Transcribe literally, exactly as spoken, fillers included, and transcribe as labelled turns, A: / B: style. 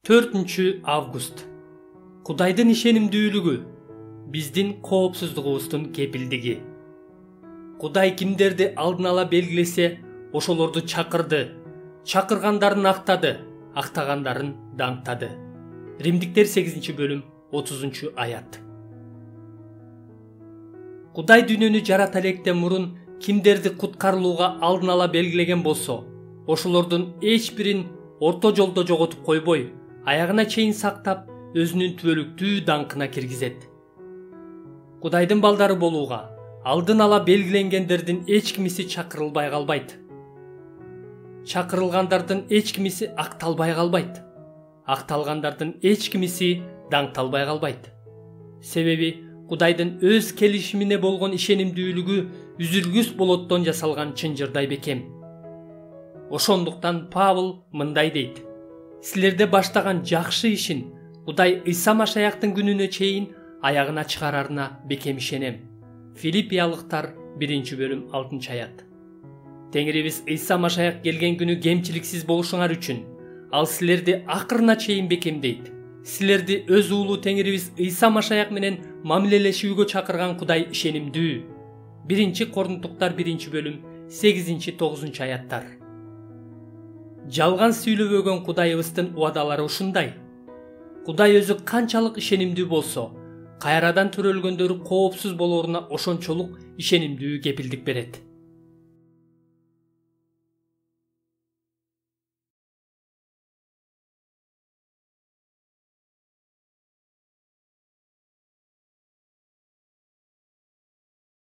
A: төртүнчү август. Кудайдын ишенимдүүлүгү биздин коопсуздугубуздун кепилдиги. Кудай кимдерди алдын ала белгилесе, ошолорду чакырды. Чакыргандарын актады, актагандарын даңктады. Римдиктер сегизинчи бөлүм отузунчу аят. Кудай дүйнөнү жарата электен мурун кимдерди куткарылууга алдын ала белгилеген болсо, ошолордун эч бирин орто жолдо жоготуп койбой, аягына чейин сактап, өзүнүн түбөлүктүү даңкына киргизет. Кудайдын балдары болууга алдын ала белгиленгендердин эч кимиси чакырылбай калбайт. Чакырылгандардын эч кимиси акталбай калбайт. Акталгандардын эч кимиси даңкталбай калбайт. Себеби Кудайдын өз келишимине болгон ишенимдүүлүгү үзүлгүс болоттон жасалган чынжырдай бекем. Ошондуктан Павыл мындай дейт: силерде баштаган жакшы ишин Кудай Ыйса Машаяктын күнүнө чейин аягына чыгарарына бекем ишенем. Филиппиялыктар биринчи бөлүм алтынчы аят. Теңирибиз Ыйса Машаяк келген күнү кемчиликсиз болушуңар үчүн ал силерди акырына чейин бекемдейт. Силерди өз уулу Теңирибиз Ыйса Машаяк менен мамилелешүүгө чакырган Кудай ишенимдүү. биринчи Корунтуктар биринчи бөлүм сегизинчи тогузунчу аяттар. Жалган сүйлөбөгөн Кудайыбыздын убадалары ушундай. Кудай өзү канчалык ишенимдүү болсо, кайрадан төрөлгөндөрү коопсуз болоруна ошончолук ишенимдүү кепилдик берет.